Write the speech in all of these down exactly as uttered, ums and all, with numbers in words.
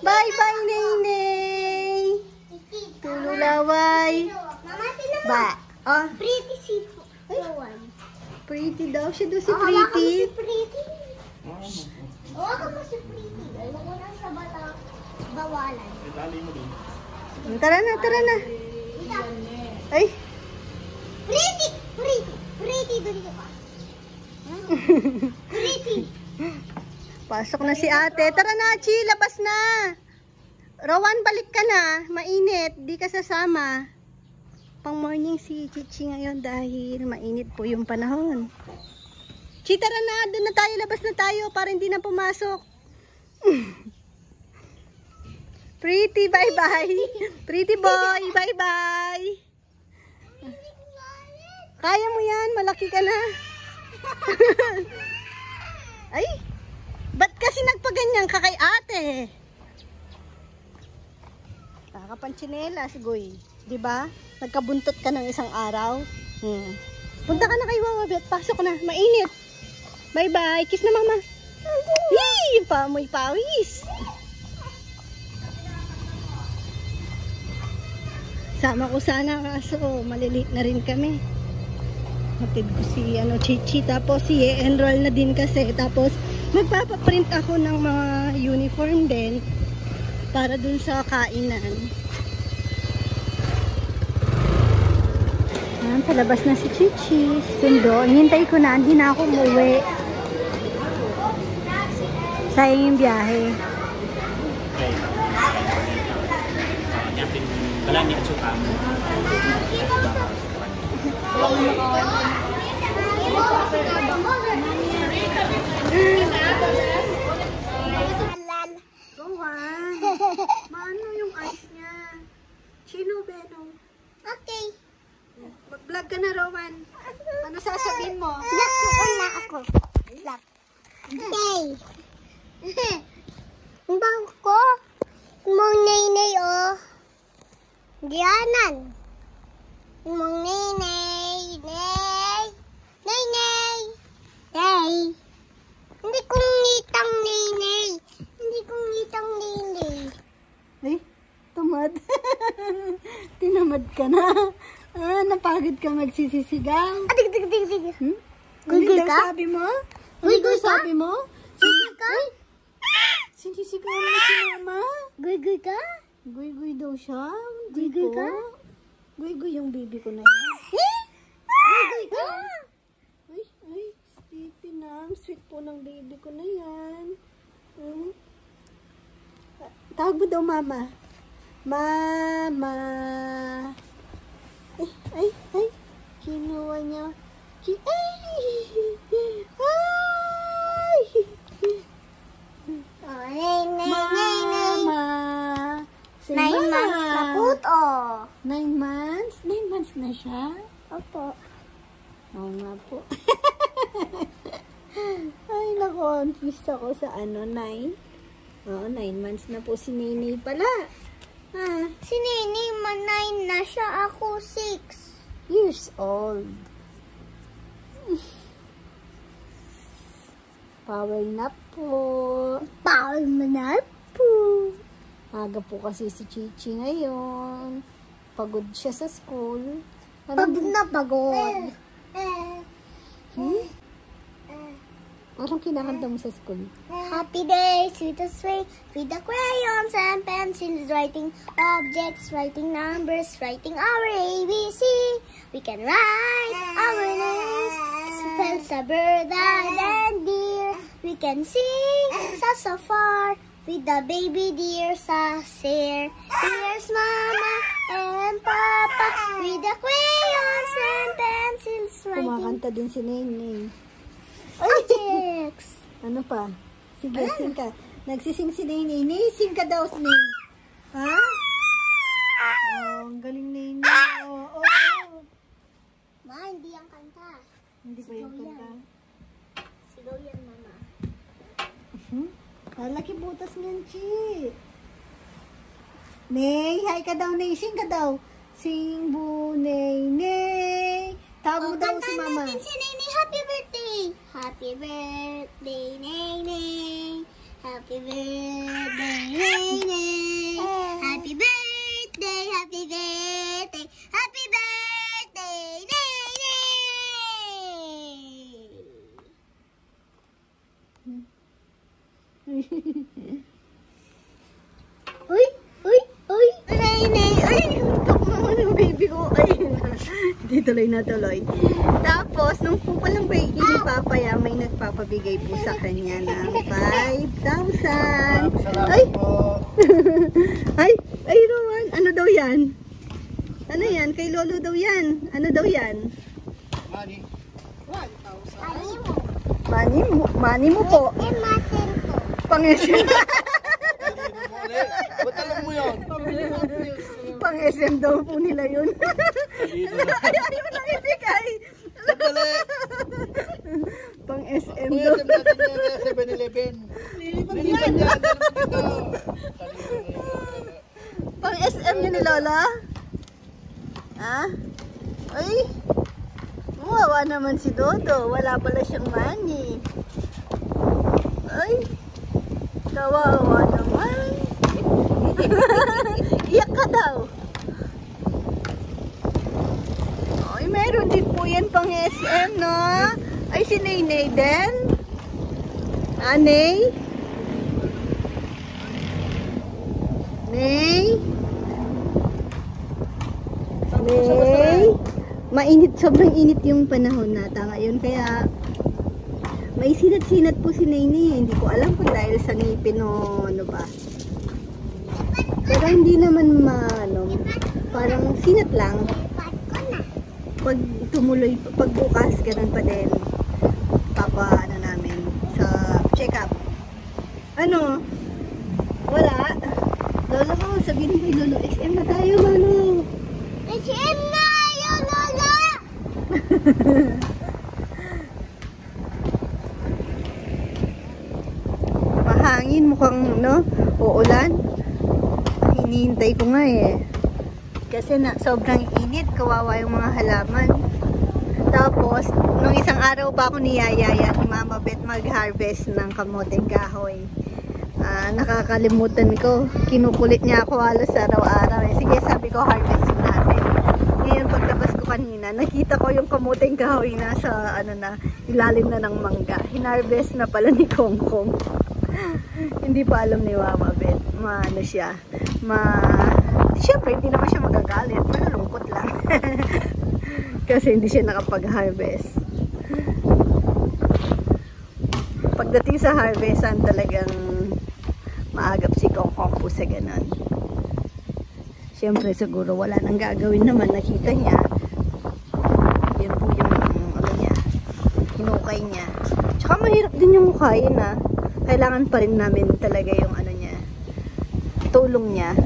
Bye-bye, Nenay. Tululaway. Ba. Oh. Pretty si Rowan. Pretty daw. Siya daw si Oh, hawakan mo Pretty. si Pretty. Hawakan mo si Pretty. Ayoko na sa bata. Bawalan. Tara na, tara na. Ay. Pretty! Pretty! Pretty! Doon ka. Pretty! Pasok na si ate. Tara na, Chi. Labas na. Rowan, balik ka na. Mainit. Di ka sasama. Pang morning si Chichi ngayon dahil mainit po yung panahon. Chi, tara na. Doon na tayo. Labas na tayo para hindi na pumasok. Pretty, bye-bye. Pretty boy, bye-bye. Kaya mo yan. Malaki ka na. Ay, ba't kasi nagpaganyan ka kay ate? Nakapanchinelas, Goy. Diba? Nagkabuntot ka ng isang araw. Hmm. Punta ka na kay Wawabet. Pasok na. Mainit. Bye-bye. Kiss na mama. Hii! Pamoy pawis. Sama ko sana kaso maliliit na rin kami. Hatid ko si ano, Chichi. Tapos si enroll na din kasi. Tapos magpapaprint ako ng mga uniform din para dun sa kainan. Ayan, palabas na si Chichi. Sundo. Hintay ko na. Hindi na ako umuwi. Sayang yung biyahe. Wala niya suka mo. Rowan, maano yung ice niya? Chino, Beno. Okay. Mag-vlog ka na, Rowan. Ano sasabihin mo? Nakuuna ako. Look. Okay. Ang bango ko. Mong nainay, oh. Diyanan. Mong nainay. Nay. Nainay. Nay. Hindi kong ngitang nainay. Hindi kong ngitang nainay. Ay, tamad. Tinamad ka na. Ah, napagod ka magsisisigaw. Adig, dig, dig, dig. Hmm? Guy-guy Ano daw ka? sabi mo? Guy-guy Ano daw ka? sabi mo? Guy-guy ka? Sinisigaw mo si mama? Guy-guy ka? Guy-guy daw siya. Hindi Guy-guy ko. ka? Guy-guy yung baby ko na yan. Guy-guy ka? Ay, ay, sleepy na. Ang sweet po ng baby ko na yan. Hmm? Tawag mo daw mama. Mama. Ay, ay, ay. Kinuha niya. Ki ay! Ay! Oh, nay, nay, nay, nay. Mama. Si Nine Mama. months na po, oh. Nine months? Nine months na siya? Opo. Oo nga po. Ay, na-confused ako sa ano, nine. Oo, nine months na po si Nene pala. Ah, Si Nene, man nine na siya. Ako six. years old. Power nap po. Power manap po. Aga po kasi si Chichi ngayon. Pagod siya sa school. Pagod na pagod. Hmm? Anong kinakanta mo sa school? Happy day, sweetest way, with the crayons and pencils, writing objects, writing numbers, writing our A B C. We can write our names, spell sa bird and deer. We can sing sa so far, with the baby deer sa sir. Here's mama and papa, with the crayons and pencils, writing Kumakanta din si Nene. objects. Ano pa? Sige, sing ka. Nagsising si Nene. Nene, sing ka daw, Nene. Ha? Oh, ang galing Nene. Oh, oh, oh. Ma, hindi ang kanta. Hindi ba yung Sigaw kanta? yan. Sigaw yan, mama. Hmm? Malaki butas niyan, Chi. Ney, hi ka daw, Ney. Sing ka daw. Sing bu, Ney, Ney. Tawag mo daw si mama. natin si Nene. Happy birthday. Happy birthday, Nene. Happy birthday, Nene. tuloy na tuloy. Tapos, nung po palang birthday ni Papaya, may nagpapabigay po sa kanya ng five thousand. Ay! ay! Ay, Rowan! Ano daw yan? Ano yan? Kay Lolo daw yan. Ano daw yan? Money. one thousand. Money mo, money mo po. Eh, matin to. Pang-S M. Ba't alam mo yun? Pang-S M daw po nila yun. Ay, ayaw na ibigay. Sandali. Pang-S M Kuya, daw. sim natin yung seven eleven. Lilipat yan. Lilipat dito. Pang-S M yun ni Lola? Ha? Ay, mawawa naman si Dodo. Wala pala siyang money. Ay, kawawa naman. Iyak ka daw. Ay, meron din po yan pang S M, no? Ay, si Naynay din. Anay? Nay? Nay? Mainit, sobrang init yung panahon nata ngayon, kaya may sinat-sinat po si Naynay. Hindi ko alam kung dahil sa ngipin o ano ba. Pero hindi naman ma, ano, parang sinat lang. Pag tumuloy, pag bukas, ganun pa din. Papa, ano namin, sa check-up. Ano? Wala? Lola ko, sabihin kay Lolo, X M na tayo, Lolo. X M na yun, Lola! Mahangin, mukhang, no? Uulan. Hinihintay ko nga eh. Kasi na, sobrang init, kawawa yung mga halaman. Tapos, nung isang araw pa ako niyayaya ni Mama Bet mag-harvest ng kamoteng kahoy. Ah, nakakalimutan ko. Kinukulit niya ako halos araw-araw. Eh. Sige, sabi ko, harvest natin. Ngayon, pagtabas ko kanina, nakita ko yung kamoteng kahoy na sa, ano na, ilalim na ng mangga. Hinarvest na pala ni Kong Kong. Hindi pa alam ni Mama Bet. Ma, ano siya, ma... Siyempre, hindi naman siya magagalit. Malulungkot lang. Kasi hindi siya nakapag-harvest. Pagdating sa harvestan, talagang maagap si Kong Kong po sa ganon. Siyempre, siguro wala nang gagawin naman. Nakita niya. Yun po yung, ano niya, hinukay niya. Tsaka mahirap din yung hukayin, ha. Kailangan pa rin namin talaga yung, ano niya, tulong niya.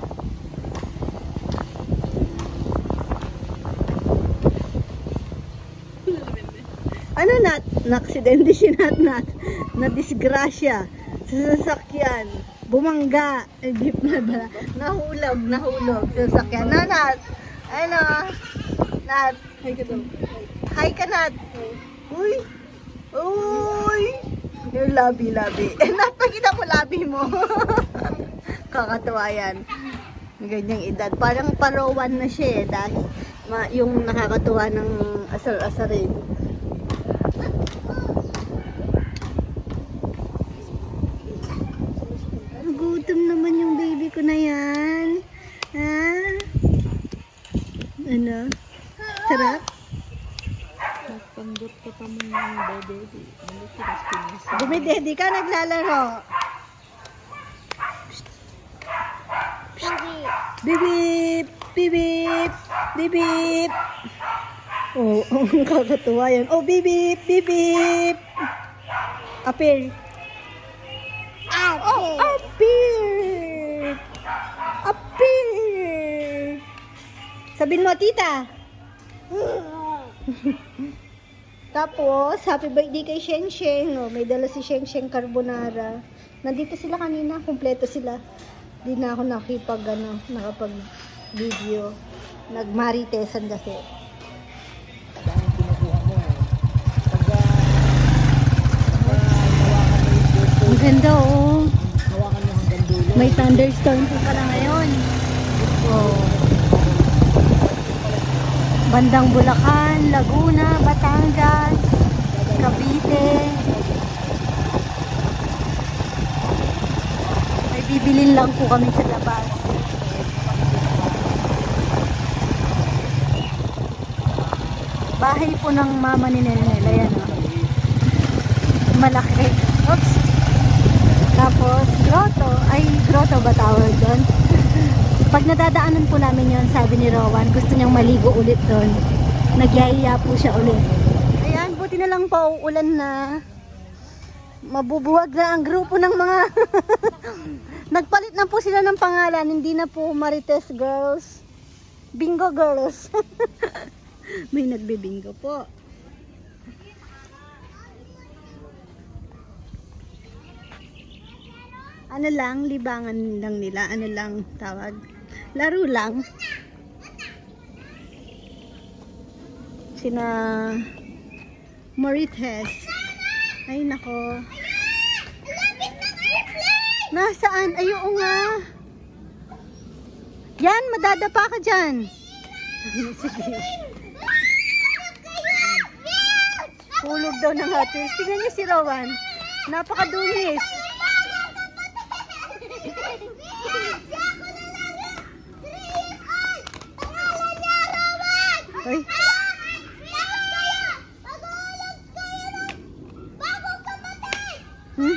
Ano nat? Na-aksidente si Nat Nat. Na-disgrasya sa sasakyan. Bumangga. Eh, jeep na ba? Nahulog, nahulog sa sasakyan. Na, Nat? Ano? Nat? Hi ka daw. Hi ka, Nat. Uy. Uy. Yung labi-labi. Eh, Nat, pakita mo labi mo. Kakatuwa yan. Ganyang edad. Parang parawan na siya eh. Dahil ma, yung nakakatuwa ng asar-asarin. Gutom naman yung baby ko na yan. Ha? Ano? Sarap? Nagpandot ka pa mo ng baby. Dumidedi ka, naglalaro. Bibip! Bibip! Bibip! Oh, ang kakatuwa yan. Oh, bibip! Bibip! Appear! Oh, appear! Appear! Sabihin mo, tita! Tapos, happy birthday kay Sheng Sheng. Oh, may dala si Sheng Sheng Carbonara. Nandito sila kanina, kumpleto sila. Di na ako nakipag, ano, nakapag-video. Nagmaritesan kasi. Dahil kinukuha mo eh. Pagka... Ang ganda, oh. Hawakan mo hanggang dulo. May thunderstorm po pala ngayon. Oh. Bandang Bulacan, Laguna, Batangas, Cavite. May bibilin lang po kami sa labas. Bahay po ng mama ni Nenel. Ayan o. Malaki. Oops. Tapos, grotto. Ay, grotto ba tawag doon? Pag nadadaanan po namin yon, sabi ni Rowan, gusto niyang maligo ulit doon. Nagyayaya po siya ulit. Ayan, buti na lang po ulan na. Mabubuwag na ang grupo ng mga nagpalit na po sila ng pangalan. Hindi na po Marites Girls, Bingo Girls. May nagbibingo po. Ano lang, libangan lang nila. Ano lang tawag? Laro lang. Sina Marites. Ay nako. Nasaan? Ay oo nga. Yan, madadapa ka dyan. Sige. Hulog daw ng Hot Wheels. Tignan niyo si Rowan. Napakadulis. Ay. Hmm?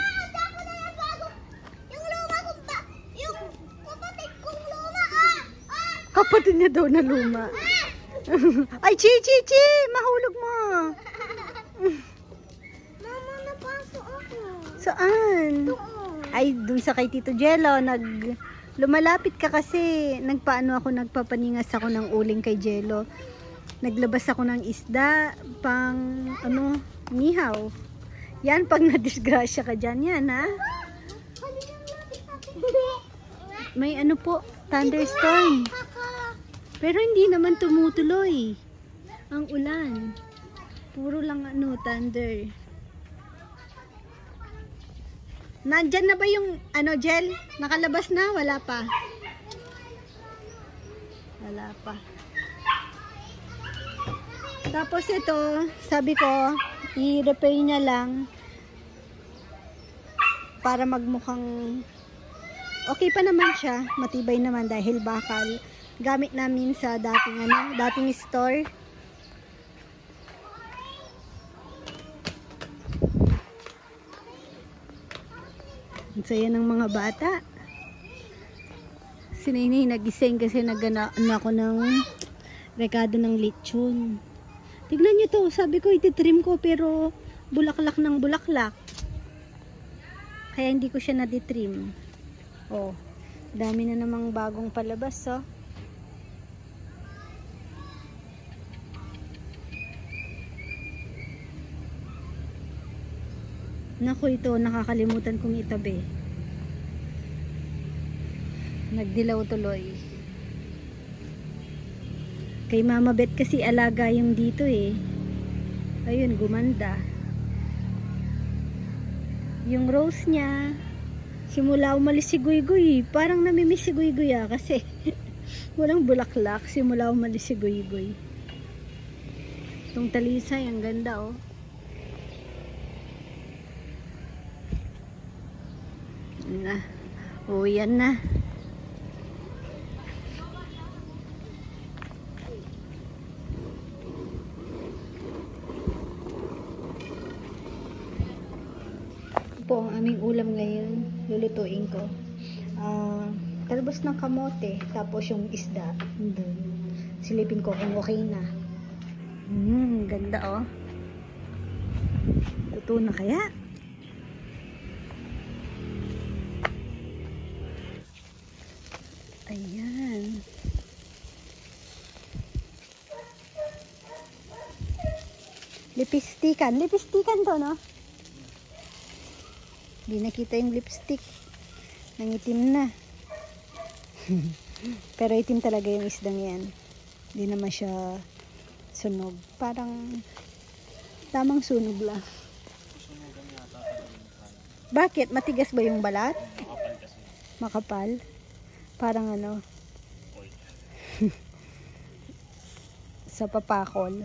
Kapatid niya daw na luma. Ay, Chi, Chi, Chi! Mahulog mo. Mama, napasok ako. Saan? Doon. Ay, dun sa kay Tito Jello. Nag, lumalapit ka kasi. Nagpaano ako, nagpapaningas ako ng uling kay Jello. Naglabas ako ng isda, pang, ano, nihaw. Yan, pag nadisgrasya ka dyan, yan, ha? May ano po, thunderstorm. Pero hindi naman tumutuloy ang ulan. Puro lang ano, thunder. Nandyan na ba yung ano, gel? Nakalabas na? Wala pa. Wala pa. Tapos ito, sabi ko, i-repair niya lang para magmukhang okay pa naman siya. Matibay naman dahil bakal. Gamit namin sa dating ano, dating store. Ang saya ng mga bata. Si Nenay nagising kasi nagana ako ng rekado ng lechon. Tignan nyo to, sabi ko ititrim ko pero bulaklak ng bulaklak. Kaya hindi ko siya naditrim. Oh, dami na namang bagong palabas, oh. Naku, ito nakakalimutan kong itabi. Nagdilaw tuloy. Kay Mama Bet kasi alaga yung dito eh. Ayun, gumanda. Yung rose niya, simula umalis si Guy-Guy, parang namimiss si Guy-Guy ah, kasi walang bulaklak, simula umalis si Guy-Guy. Itong talisay, ang ganda oh. Na, oh yan na. Po ang aming ulam ngayon, lulutuin ko. Uh, talbos ng kamote, tapos yung isda. Dun. Silipin ko kung okay na. Hmm, ganda oh. Luto na kaya? Ayan. Lipistikan. Lipistikan to, no? Hindi nakita yung lipstick. Nangitim na. Pero itim talaga yung isdang yan. Hindi naman siya sunog. Parang tamang sunog lang. Bakit? Matigas ba yung balat? Makapal kasi. Makapal? Parang ano? Sa papakol.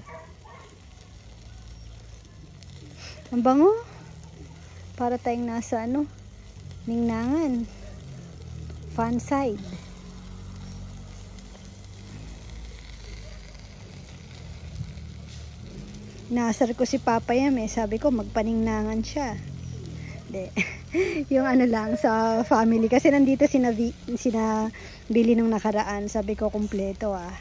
Ang bango. Para tayong nasa ano? Ningnangan. Fun side. Nasar ko si Papa Yam eh. Sabi ko magpaningnangan siya. Hindi. Yung ano lang sa family. Kasi nandito sina, sina Billy nung nakaraan. Sabi ko kumpleto ah.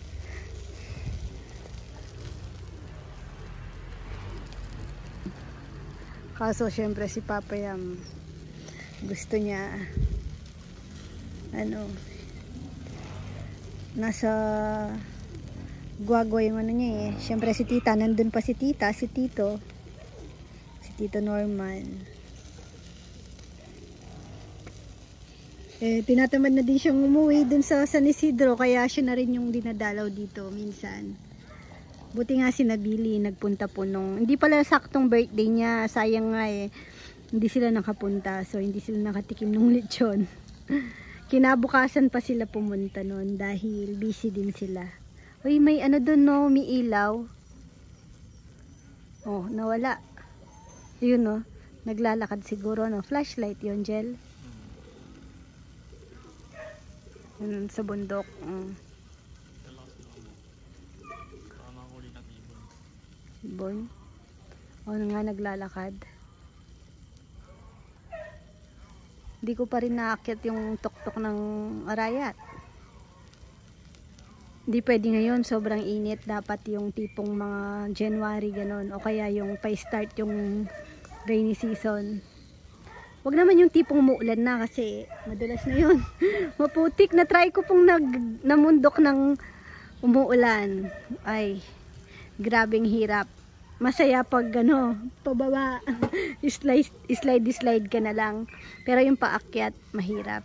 Kaso syempre si Papa Yam gusto niya ano nasa Guagua yung ano niya eh. Syempre si Tita, nandun pa si Tita, si Tito. Si Tito Norman. Eh, tinatamad na din siyang umuwi dun sa San Isidro, kaya siya na rin yung dinadalaw dito minsan. Buti nga si Nabili, nagpunta po nung, hindi pala saktong birthday niya, sayang nga eh. Hindi sila nakapunta, so hindi sila nakatikim ng lechon. Kinabukasan pa sila pumunta nun dahil busy din sila. Uy, may ano dun no, may ilaw. Oh, nawala. Yun no, naglalakad siguro no, flashlight yun, Jel. Yun, sa bundok. Mm. Ibon. O oh, nga naglalakad. Hindi ko pa rin naakyat yung tuktok ng arayat. Hindi pwede ngayon, sobrang init. Dapat yung tipong mga January ganon. O kaya yung pa-start yung rainy season. Wag naman yung tipong umuulan na kasi madalas na yun. Maputik na try ko pong nag, namundok ng umuulan. Ay, grabing hirap. Masaya pag ano, pababa, slide, slide, slide ka na lang. Pero yung paakyat, mahirap.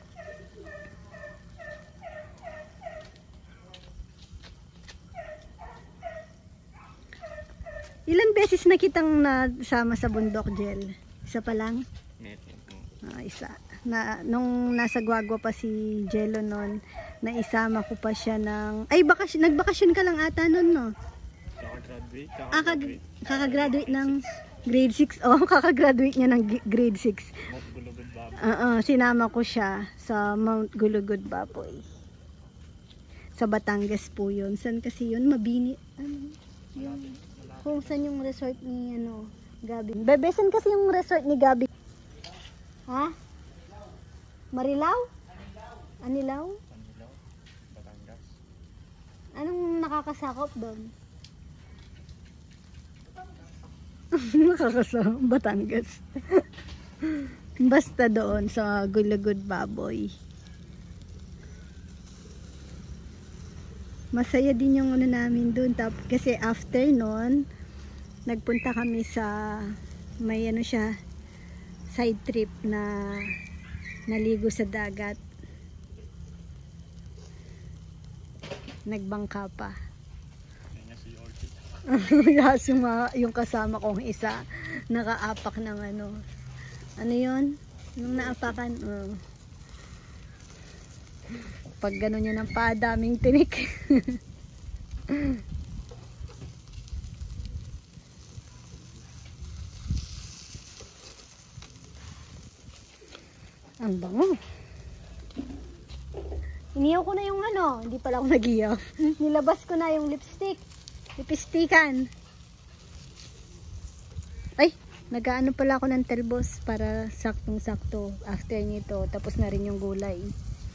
Ilan beses na kitang nasama sa bundok, Jel? Isa pa lang? Ah, isa. Na, nung nasa Guagua pa si Jello noon, naisama ko pa siya ng... Ay, bakasyon, nagbakasyon ka lang ata noon, no? Kakagraduate. Ah, kag kakagraduate ng grade six. Oh, kakagraduate niya ng grade six. Mount Gulugod Baboy. Uh, uh, sinama ko siya sa Mount Gulugod Baboy. Sa Batangas po yun. San kasi yun? Mabini. Ano? Yung, kung saan yung resort ni ano, Gabi. Bebe, saan kasi yung resort ni Gabi? Ha? Marilao? Anilaw? Anilaw? Batangas. Anong nakakasakop doon? Nakakasakop? Batangas. Basta doon sa Gulugod Baboy. Masaya din yung ano namin doon. Kasi after noon, nagpunta kami sa may ano siya, side trip na naligo sa dagat. Nagbangka pa. Yung, yung kasama kong isa nakaapak ng ano. Ano yun? Nung naapakan, uh, pag gano'n niya ng pa, daming tinik. Ang bango. Iniyaw ko na yung ano, hindi pala ako nag-iyaw. Nilabas ko na yung lipstick. Lipistikan. Ay, nag-aano pala ako ng telbos para saktong-sakto after nito. Tapos na rin yung gulay.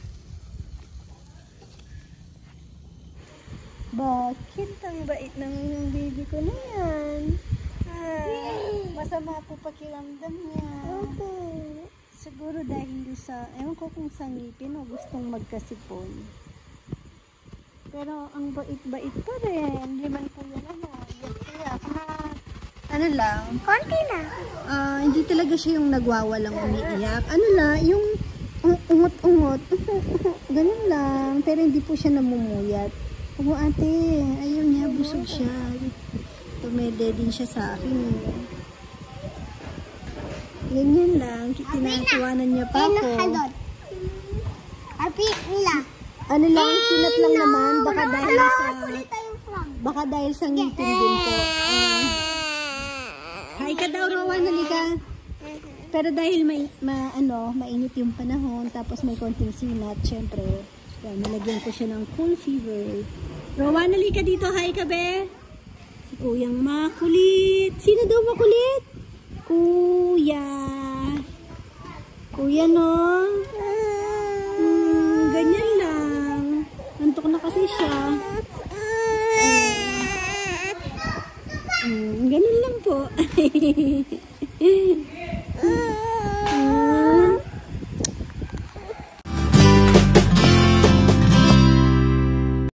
Bakit ang bait ng yung baby ko na yan? Ah, masama po pakiramdam niya. Okay. Siguro dahil sa, ewan ko kung sa ngipin o gustong magkasipon. Pero ang bait-bait pa rin. Liman po yan ano. Kaya, uh, ano lang. Konti na. Uh, hindi talaga siya yung nagwawalang umiiyak. Ano lang, yung ungot-ungot. Ganun lang. Pero hindi po siya namumuyat. Oo ate, ayaw niya, busog siya. Tumede din siya sa akin. Ganyan lang, tinatawanan niya pa ako. Arpit nila. Ano lang, sinat lang naman, baka dahil sa baka dahil sa ngipin din po. Uh, Hi ka daw, Rowan, halika. Pero dahil may ma, ano, mainit yung panahon, tapos may konting sinat, syempre, yan, nalagyan ko siya ng cool fever. Rowan, halika dito, hi ka be. Si Kuyang makulit. Sino daw makulit? Kuya. Kuya, no? Hmm, ganyan lang. Antok na kasi siya. Hmm, ganun lang po.